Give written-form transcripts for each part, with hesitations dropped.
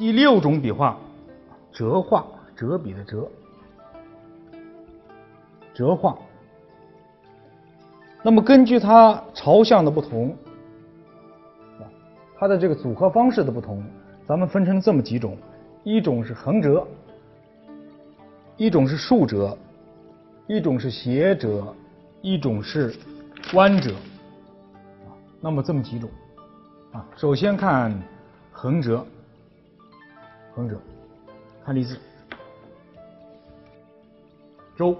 第6种笔画，折画，折笔的折，折画。那么根据它朝向的不同，它的这个组合方式的不同，咱们分成这么几种：一种是横折，一种是竖折，一种是斜折，一种是弯折。那么这么几种啊。首先看横折，横折，看例字，周。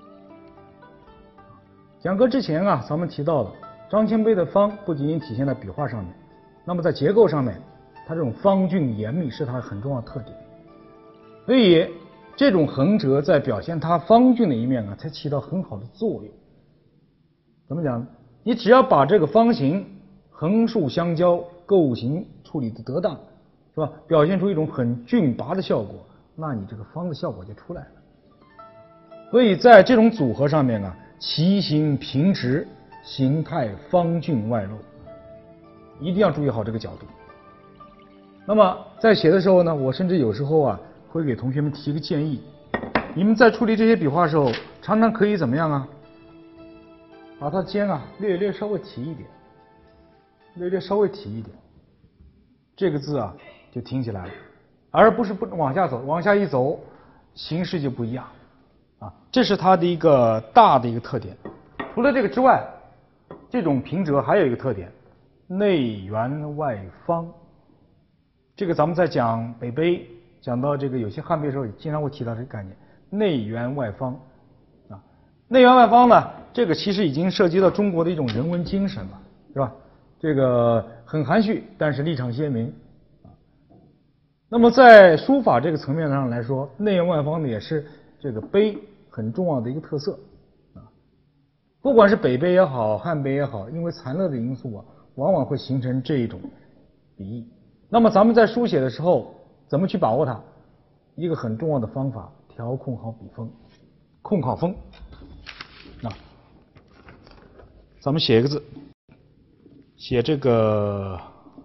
讲课之前啊，咱们提到了张骞碑的方不仅仅体现在笔画上面，那么在结构上面，它这种方峻严密是它很重要的特点。所以这种横折在表现它方峻的一面啊，才起到很好的作用。怎么讲？你只要把这个方形横竖相交，构形处理的得当，是吧？表现出一种很峻拔的效果，那你这个方的效果就出来了。所以在这种组合上面啊，其形平直，形态方峻外露，一定要注意好这个角度。那么在写的时候呢，我甚至有时候啊，会给同学们提一个建议：你们在处理这些笔画的时候，常常可以怎么样啊？把它尖啊略略稍微提一点，略略稍微提一点，这个字啊就挺起来了，而不是不往下走，往下一走，形式就不一样啊。这是它的一个大的一个特点。除了这个之外，这种平折还有一个特点，内圆外方。这个咱们在讲北碑，讲到这个有些汉碑的时候，也经常会提到这个概念，内圆外方啊。内圆外方呢，这个其实已经涉及到中国的一种人文精神了，是吧？这个很含蓄，但是立场鲜明啊。那么在书法这个层面上来说，内圆外方呢也是这个碑很重要的一个特色啊。不管是北碑也好，汉碑也好，因为残勒的因素啊，往往会形成这一种笔意。那么咱们在书写的时候，怎么去把握它？一个很重要的方法，调控好笔锋，控好锋。啊，咱们写一个字，写这个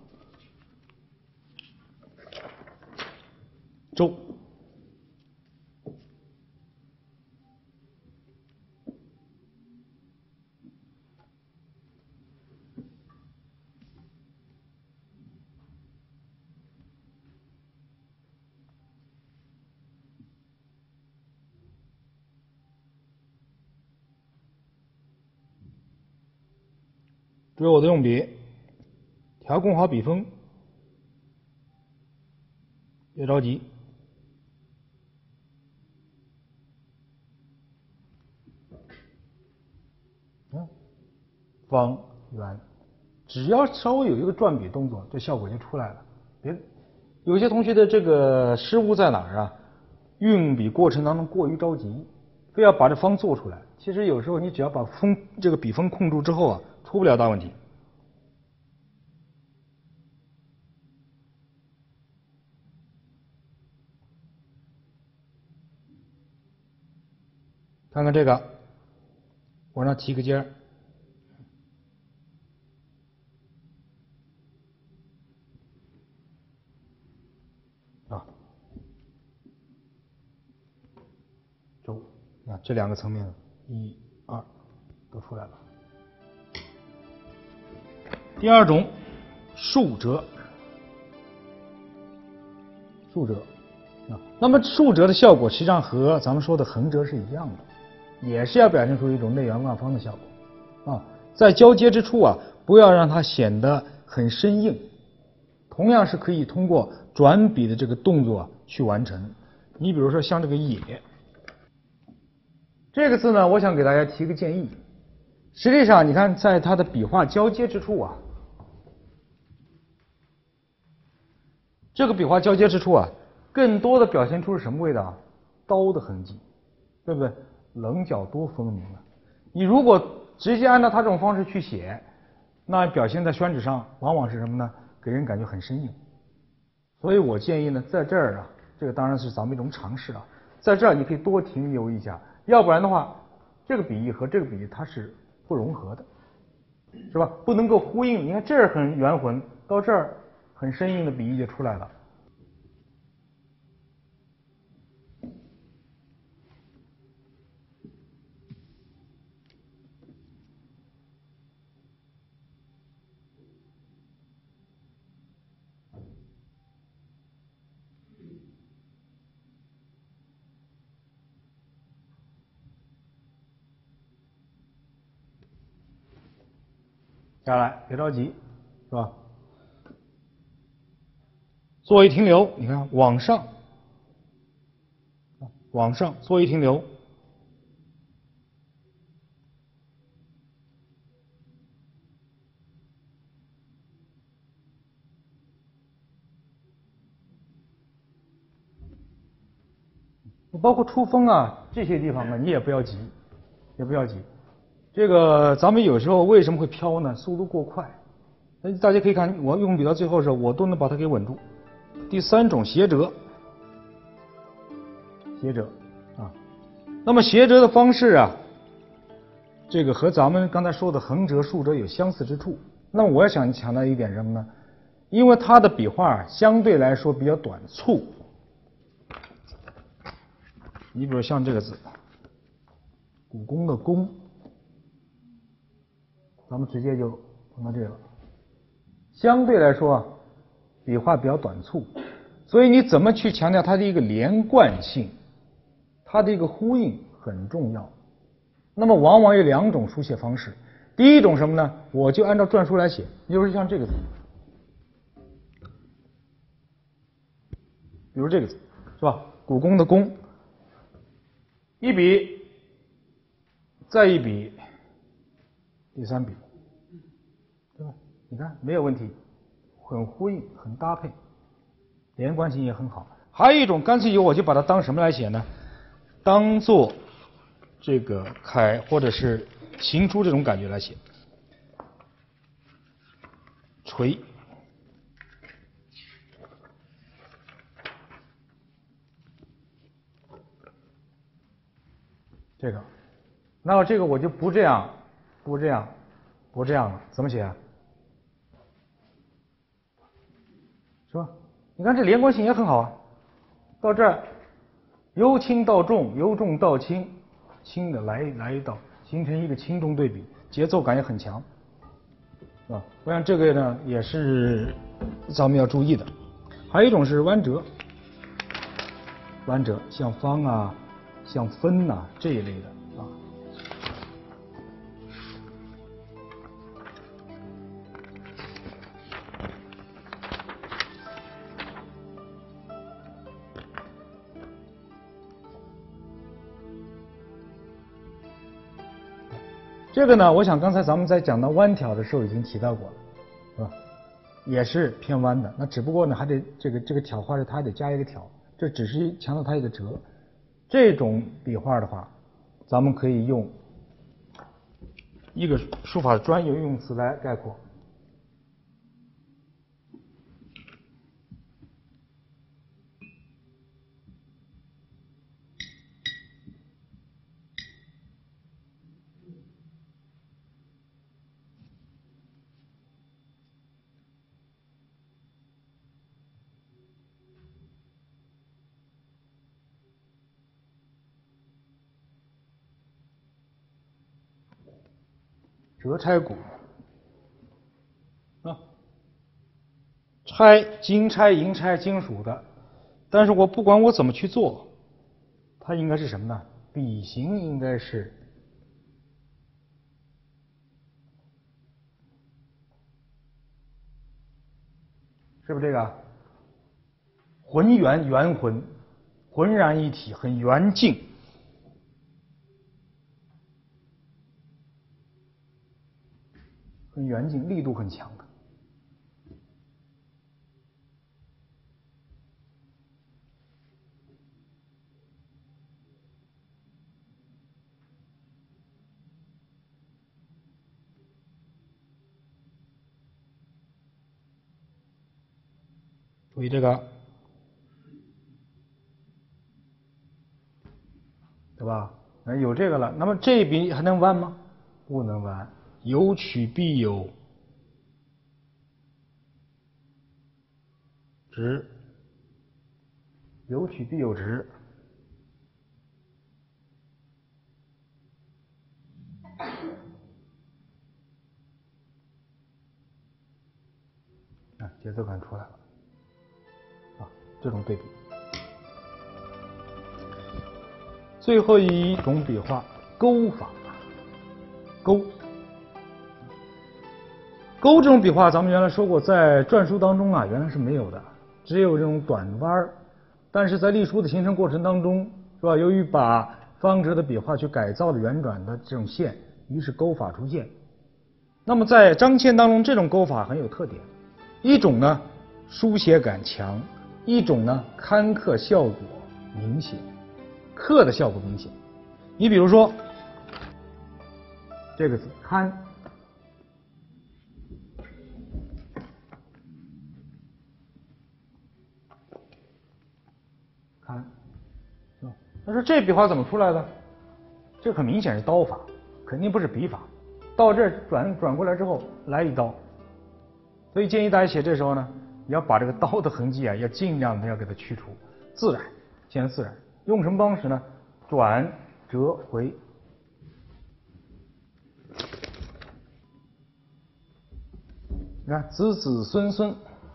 周。注意我的用笔，调控好笔锋，别着急。方圆，只要稍微有一个转笔动作，这效果就出来了。有些同学的这个失误在哪儿啊？运笔过程当中过于着急，非要把这方做出来。其实有时候你只要把这个笔锋控住之后啊，出不了大问题。看看这个，往上提个尖儿。啊，周，啊，这两个层面，1、2都出来了。第二种，竖折，竖折啊。那么竖折的效果实际上和咱们说的横折是一样的，也是要表现出一种内圆外方的效果啊。在交接之处啊，不要让它显得很生硬，同样是可以通过转笔的这个动作去完成。你比如说像这个野这个字呢，我想给大家提个建议。实际上你看在它的笔画交接之处啊，这个笔画交接之处啊，更多的表现出是什么味道？刀的痕迹，对不对？棱角多分明啊！你如果直接按照它这种方式去写，那表现在宣纸上往往是什么呢？给人感觉很生硬。所以我建议呢，在这儿啊，这个当然是咱们一种尝试啊，在这儿你可以多停留一下，要不然的话，这个笔意和这个笔意它是不融合的，是吧？不能够呼应。你看这儿很圆浑，到这儿很生硬的笔意就出来了。 下来，别着急，是吧？做一停留，你看往上，往上做一停留。包括出风啊这些地方呢，你也不要急，也不要急。这个咱们有时候为什么会飘呢？速度过快。大家可以看，我用笔到最后的时候，我都能把它给稳住。第三种斜折，斜折啊。那么斜折的方式啊，这个和咱们刚才说的横折、竖折有相似之处。那么我要想强调一点什么呢？因为它的笔画相对来说比较短促。你比如像这个字，古弓的弓，咱们直接就碰到这个了。相对来说啊，笔画比较短促，所以你怎么去强调它的一个连贯性，它的一个呼应很重要。那么往往有两种书写方式，第一种什么呢？我就按照篆书来写，比如像这个字，比如这个字，是吧？古弓的弓，一笔，再一笔，第三笔，对吧？你看没有问题，很呼应，很搭配，连贯性也很好。还有一种，干脆我就把它当什么来写呢？当做这个楷或者是行书这种感觉来写，垂。这个，那么这个我就不这样，不这样，不这样了，怎么写啊？是吧？你看这连贯性也很好啊。到这儿，由轻到重，由重到轻，轻的来一道，形成一个轻重对比，节奏感也很强，是吧？我想这个呢也是咱们要注意的。还有一种是弯折，弯折像方啊。像分呐这一类的啊，这个呢，我想刚才咱们在讲到弯挑的时候已经提到过了，是吧？也是偏弯的，那只不过呢还得这个挑画是它还得加一个挑，这只是强调它一个折。这种笔画的话，咱们可以用一个书法的专有用词来概括。折钗骨啊，钗金钗银钗金属的，但是我不管我怎么去做，它应该是什么呢？笔形应该是是不是这个浑圆圆浑，浑然一体，很圆净。很圆净，力度很强的。注意这个，对吧？有这个了，那么这一笔还能弯吗？不能弯，有曲必有直，有曲必有直。啊，节奏感出来了，啊，这种对比。最后一种笔画，钩法，钩。 钩这种笔画，咱们原来说过，在篆书当中啊，原来是没有的，只有这种短弯儿。但是在隶书的形成过程当中，是吧？由于把方折的笔画去改造了圆转的这种线，于是钩法出现。那么在章签当中，这种钩法很有特点，一种呢书写感强，一种呢刊刻效果明显，刻的效果明显。你比如说这个字刊，刊，他说这笔画怎么出来的？这很明显是刀法，肯定不是笔法。到这儿转过来之后来一刀，所以建议大家写这时候呢，你要把这个刀的痕迹啊，要尽量的要给它去除，自然，显得自然。用什么方式呢？转折回。你看子子孙孙，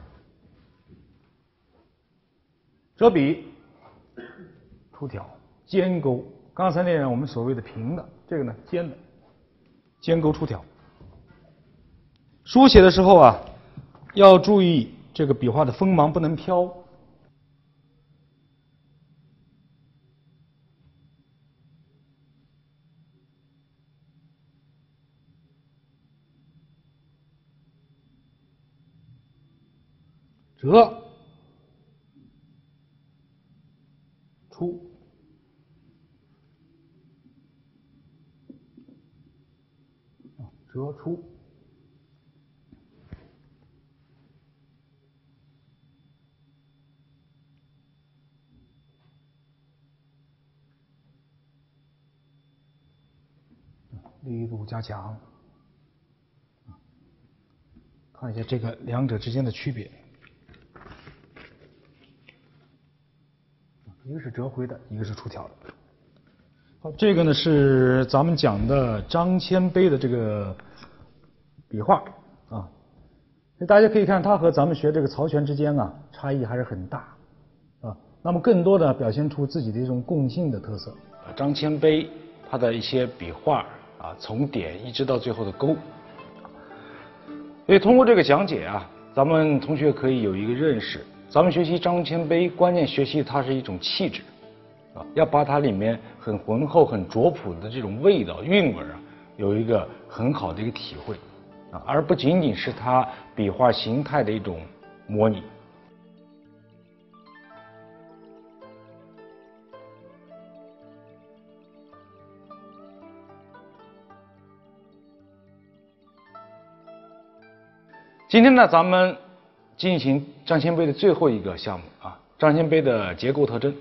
折笔出挑，尖钩。刚才那样我们所谓的平的，这个呢尖的，尖钩出挑。书写的时候啊，要注意这个笔画的锋芒不能飘。折出，折出，力度加强。看一下这个两者之间的区别。一个是折回的，一个是出挑的。好，这个呢是咱们讲的张骞碑的这个笔画啊。大家可以看，它和咱们学这个曹全之间啊，差异还是很大啊。那么更多的表现出自己的一种共性的特色。张骞碑它的一些笔画啊，从点一直到最后的钩。所以通过这个讲解啊，咱们同学可以有一个认识。咱们学习张骞碑，关键学习它是一种气质，啊，要把它里面很浑厚、很拙朴的这种味道、韵味啊，有一个很好的一个体会，啊，而不仅仅是它笔画形态的一种模拟。今天呢，咱们进行张骞碑的最后一个项目啊，张骞碑的结构特征。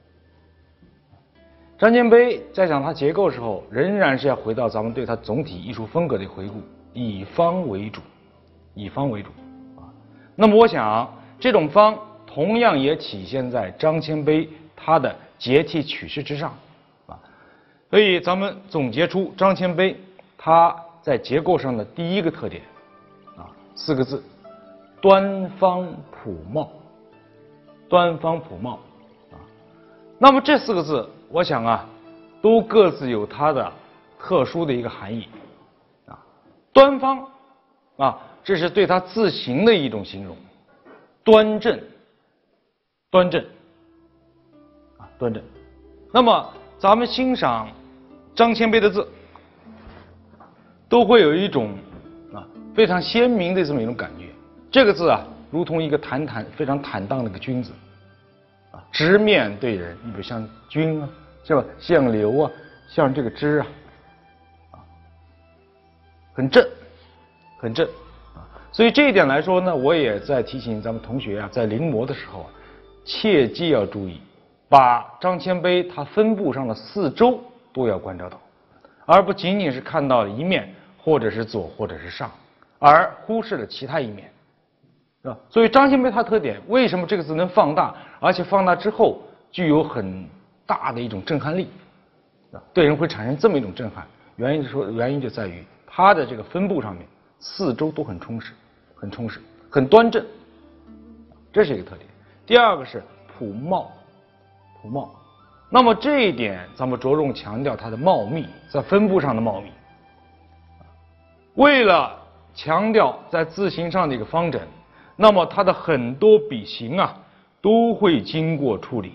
张骞碑在讲它结构的时候，仍然是要回到咱们对它总体艺术风格的回顾，以方为主，以方为主啊。那么我想，这种方同样也体现在张骞碑它的结体取势之上啊。所以咱们总结出张骞碑它在结构上的第一个特点啊，4个字。端方朴茂，端方朴茂啊。那么这4个字，我想啊，都各自有它的特殊的一个含义啊。端方啊，这是对它字形的一种形容，端正，端正啊，端正。那么咱们欣赏张骞碑的字，都会有一种啊非常鲜明的这么一种感觉。这个字啊，如同一个非常坦荡的一个君子，啊，直面对人。你比如像君啊，是吧？像刘啊，像这个芝啊，啊，很正，很正啊。所以这一点来说呢，我也在提醒咱们同学啊，在临摹的时候啊，切记要注意，把张骞碑它分布上的4周都要关照到，而不仅仅是看到一面，或者是左，或者是上，而忽视了其他一面。是吧？所以张骞碑它特点，为什么这个字能放大，而且放大之后具有很大的一种震撼力，对人会产生这么一种震撼？原因就在于它的这个分布上面4周都很充实，很充实，很端正，这是一个特点。第二个是朴茂，朴茂。那么这一点咱们着重强调它的茂密，在分布上的茂密。为了强调在字形上的一个方整，那么它的很多笔形啊都会经过处理，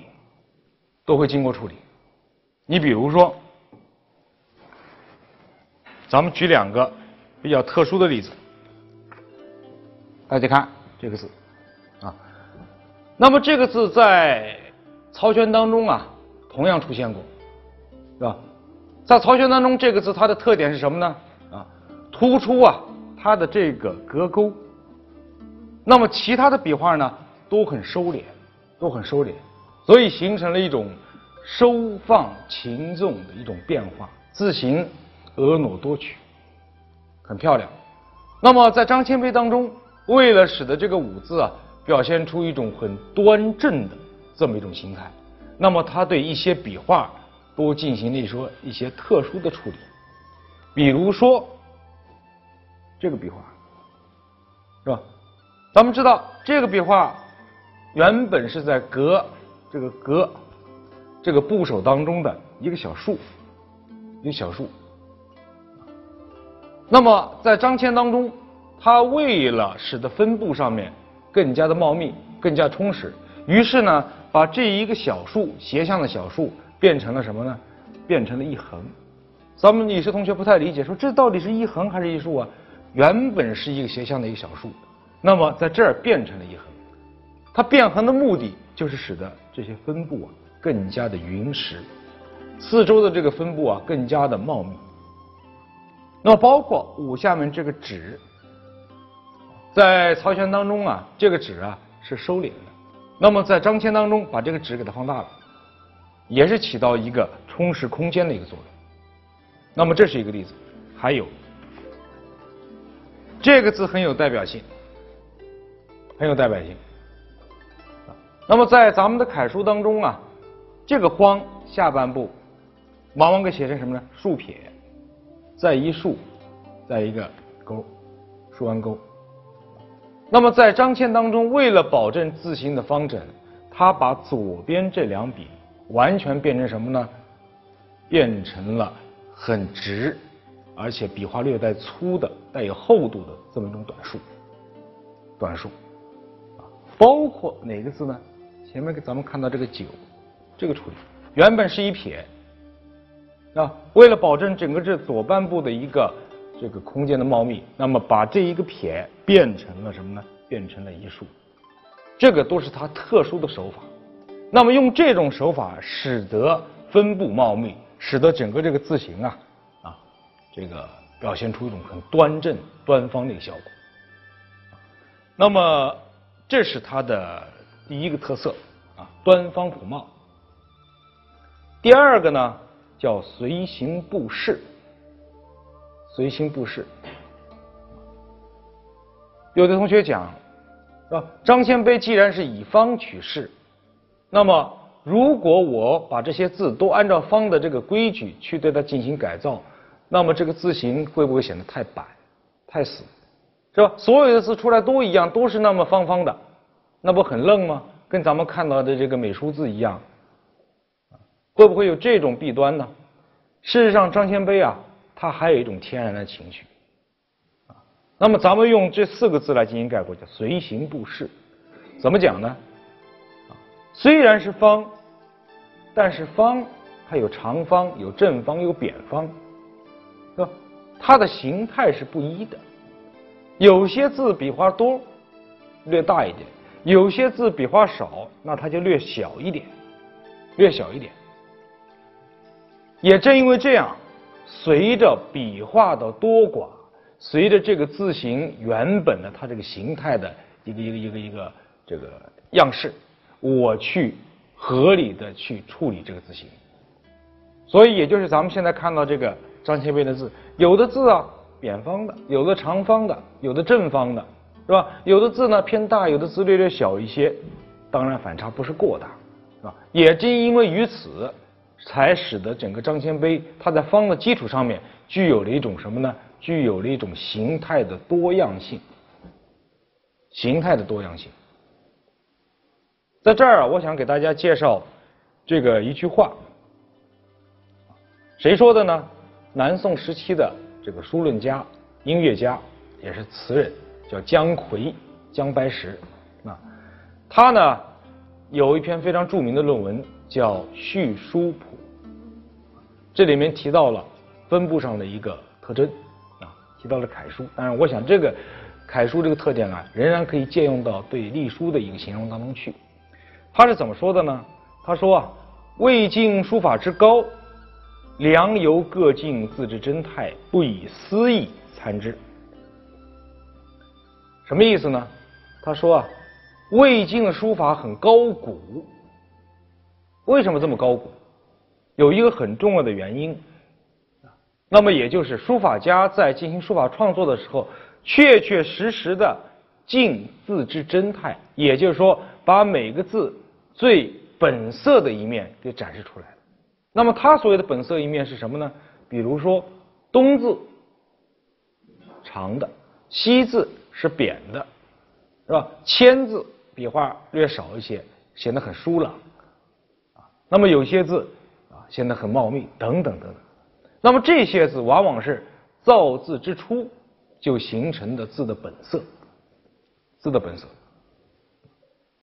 你比如说，咱们举2个比较特殊的例子，大家看这个字啊，那么这个字在曹全当中啊同样出现过，是吧？在曹全当中，这个字它的特点是什么呢？啊，突出啊它的这个格钩。那么其他的笔画呢都很收敛，所以形成了一种收放轻重的一种变化，字形婀娜多曲，很漂亮。那么在张骞碑当中，为了使得这个武字啊表现出一种很端正的这么一种形态，那么他对一些笔画都进行了一些特殊的处理。比如说这个笔画，是吧？咱们知道这个笔画原本是在这个部首当中的一个小竖，那么在张骞当中，他为了使得分布上面更加的茂密、更加充实，于是呢，把这一个小竖斜向的小竖变成了什么呢？变成了一横。咱们有些同学不太理解，说这到底是一横还是一竖啊？原本是一个斜向的一个小竖，那么在这儿变成了一横。它变横的目的就是使得这些分布啊更加的匀实，四周的这个分布啊更加的茂密。那么包括五下面这个止，在曹全当中啊，这个止啊是收敛的，那么在张骞当中把这个止给它放大了，也是起到一个充实空间的一个作用。那么这是一个例子，还有这个字很有代表性，那么在咱们的楷书当中啊，这个荒下半部往往给写成什么呢？竖撇，再一竖，再一个钩，竖完钩。那么在张骞当中，为了保证字形的方整，他把左边这2笔完全变成什么呢？变成了很直，而且笔画略带粗的、带有厚度的这么一种短竖。包括哪个字呢？前面咱们看到这个9，这个处理原本是一撇，啊，为了保证整个这左半部的一个这个空间的茂密，那么把这一个撇变成了什么呢？变成了一竖，这个都是它特殊的手法。那么用这种手法，使得分布茂密，使得整个这个字形啊这个表现出一种很端正、端方的一个效果。那么这是它的第一个特色啊，端方朴茂。第二个呢叫随形布势，有的同学讲，是吧？张骞碑既然是以方取势，那么如果我把这些字都按照方的这个规矩去对它进行改造，那么这个字形会不会显得太板、太死，是吧？所有的字出来都一样，都是那么方方的，那不很愣吗？跟咱们看到的这个美书字一样，会不会有这种弊端呢？事实上，张骞碑啊，它还有一种天然的情绪。那么咱们用这4个字来进行概括，叫随形布势。怎么讲呢？虽然是方，但是方它有长方、有正方、有扁方，是吧？它的形态是不一的。有些字笔画多，略大一点；有些字笔画少，那它就略小一点。也正因为这样，随着笔画的多寡，随着这个字形原本的它这个形态的一个这个样式，我去合理的去处理这个字形。所以也就是咱们现在看到这个张骞碑的字，有的字啊扁方的，有的长方的，有的正方的，是吧？有的字呢偏大，有的字略小一些，当然反差不是过大，是吧？也正因为于此，才使得整个张骞碑它在方的基础上面具有了一种什么呢？具有了一种形态的多样性。在这儿啊，我想给大家介绍这个一句话，谁说的呢？南宋时期的这个书论家、音乐家也是词人，叫姜夔，姜白石。他呢有一篇非常著名的论文叫《续书谱》，这里面提到了分布上的一个特征提到了楷书。当然，我想这个楷书这个特点仍然可以借用到对隶书的一个形容当中去。他是怎么说的呢？他说魏晋书法之高，良由各境自之真态，不以私意参之。什么意思呢？他说魏晋的书法很高古。为什么这么高古？有一个很重要的原因，那么也就是书法家在进行书法创作的时候，确确实实的尽字之真态，也就是说把每个字最本色的一面给展示出来了。那么他所谓的本色一面是什么呢？比如说东字长的，西字是扁的，是吧？铅字笔画略少一些，显得很疏朗那么有些字显得很茂密，等等等等。那么这些字往往是造字之初就形成的字的本色，字的本色。